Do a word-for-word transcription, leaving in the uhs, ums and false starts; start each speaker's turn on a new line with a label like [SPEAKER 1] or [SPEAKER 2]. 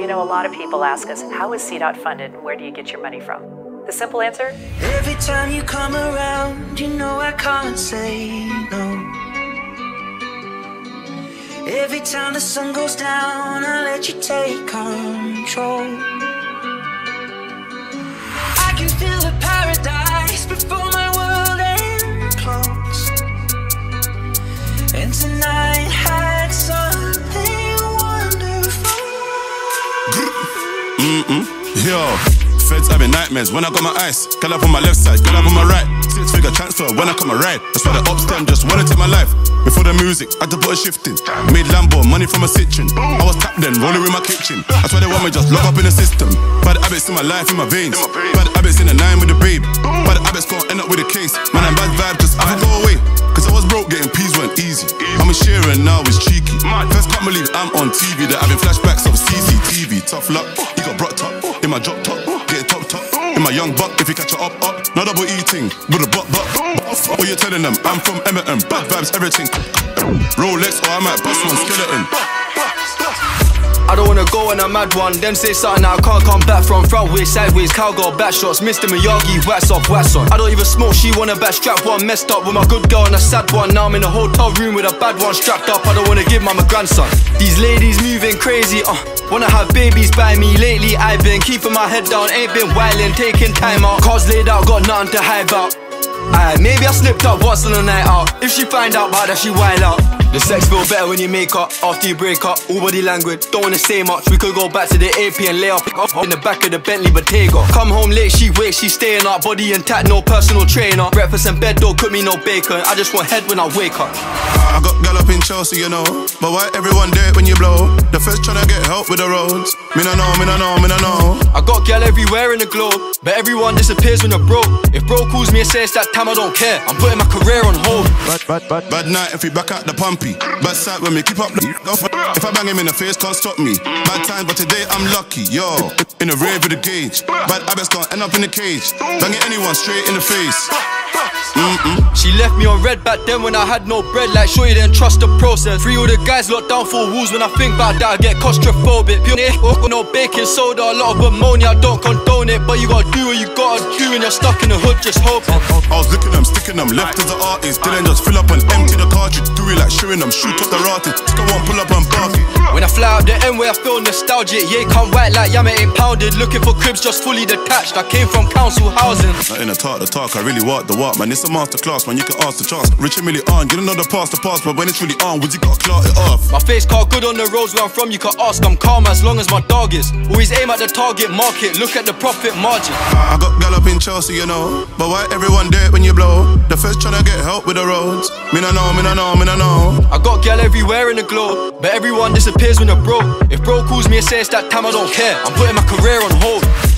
[SPEAKER 1] you know, a lot of people ask us, how is C dot funded and where do you get your money from? The simple answer?
[SPEAKER 2] Every time you come around, you know I can't say no. Every time the sun goes down, I let you take control. I can feel the paradise before my world implodes. And tonight had something wonderful.
[SPEAKER 3] Mm-mm, yo. Feds having nightmares when I got my ice. Girl up on my left side, girl up on my right. Six figure transfer when I come a ride. That's why the ops them just wanna take my life. Before the music, I had to put a shift in. Made Lambo, money from a kitchen. I was tapped then, rolling with my kitchen. That's why they want me just lock up in the system. Bad habits in my life, in my veins. Bad habits in the nine with the babe. Bad habits gon' end up with a case. Man, I'm bad vibe, just have to go away. Cause I was broke, getting peas weren't easy. I'm a Sheeran, now it's cheeky. First can't believe I'm on T V. They're having flashbacks of C C T V. Tough luck, he got brought top in my drop top. Getting top top in my young buck. If you catch her up up, no double eating with a butt butt. What you telling them? I'm from Emerton. Bad vibes, everything. Rolex or I might bust one skeleton.
[SPEAKER 4] I don't wanna go on a mad one, then say something that I can't come back from. Front way, sideways, cowgirl, back shots, Mister Miyagi, wax off, wax on. I don't even smoke, she wanna back strap one. Messed up with my good girl and a sad one. Now I'm in a hotel room with a bad one strapped up. I don't wanna give my grandson. These ladies moving crazy, uh wanna have babies by me. Lately I've been keeping my head down, ain't been wildin', taking time out. Cars laid out, got nothing to hide about. Aye, maybe I slipped up once on a night out. If she find out about that, she wild out. The sex feel better when you make up, after you break up. All body language, don't wanna say much. We could go back to the A P and lay up in the back of the Bentley Bottega. Come home late, she wakes, she staying up. Body intact, no personal trainer. Breakfast in bed, don't cook me no bacon. I just want head when I wake up.
[SPEAKER 3] I got gal up in Chelsea, you know. But why everyone do it when you blow? The first tryna get help with the roads. Me no know, me no know, me no know.
[SPEAKER 4] I got gal everywhere in the globe, but everyone disappears when they're broke. If bro calls me and says that time, I don't care. I'm putting my career on hold.
[SPEAKER 3] Bad, bad, bad, bad night if we back at the pumpy. Bad side when we keep up the if I bang him in the face, can't stop me. Bad times, but today I'm lucky, yo. In the rave with the gauge. Bad habits can't end up in the cage. Banging anyone straight in the face. Mm-mm.
[SPEAKER 4] She left me on red back then when I had no bread. Like sure you didn't trust the process. Free all the guys locked down for walls. When I think about that I get claustrophobic. Pure no baking soda, a lot of ammonia. I don't condone it, but you gotta do what you gotta do. And you're stuck in the hood just hoping.
[SPEAKER 3] I was licking them, sticking them, left as an artist. Didn't just fill up and empty the cartridge. Do it like Sheeran, them shoot up the rotted. Stick one, pull up and bark it.
[SPEAKER 4] When I fly out the end where I feel nostalgic. Yeah, come white like Yama ain't pounded. Looking for cribs just fully detached. I came from council housing.
[SPEAKER 3] Not in the talk, the talk, I really walk the walk. Man, it's a masterclass, man, you can ask the chance. Rich and really on, you don't know the past, the past. But when it's really on, would you gotta clout it off?
[SPEAKER 4] My face card good on the roads where I'm from, you can ask. I'm calm as long as my dog is. Always aim at the target market, look at the profit margin.
[SPEAKER 3] I got gal up in Chelsea, you know. But why everyone do it when you blow? The first tryna get help with the roads. Me no know, me no know, me no know.
[SPEAKER 4] I got gal everywhere in the globe, but everyone disappears when they're broke. If bro calls me and says that time, I don't care. I'm putting my career on hold.